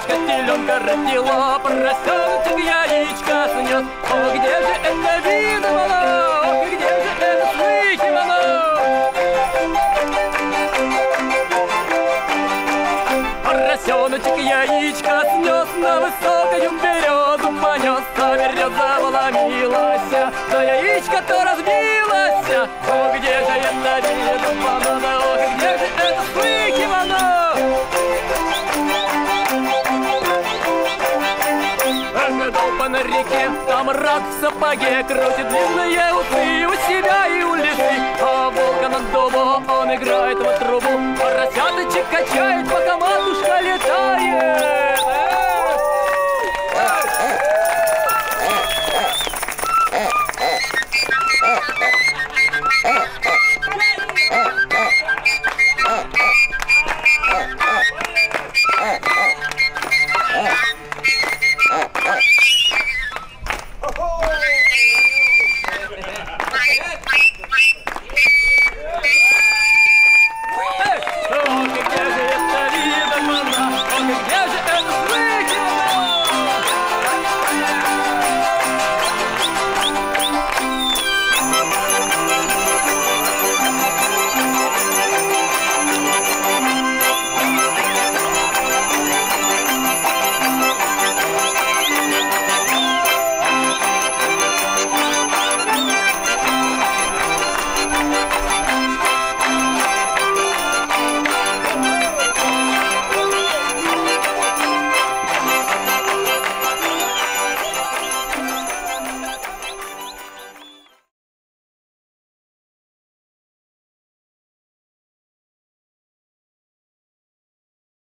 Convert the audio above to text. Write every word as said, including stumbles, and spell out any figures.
Девочка теленка родила, поросеночек яичко снес. О, где же это видно, ох, где же это слыхивано? Поросеночек яичко снес, на высокую березу понес, а береза вломилась, но яичко-то разбилось. О, где же это видно, ох, где же это слыхивано? Дома на реке, там рак в сапоге крутит длинные усы у себя и у лисы. А волка над дубом, он играет в трубу, поросяточек качает, пока матушка летает.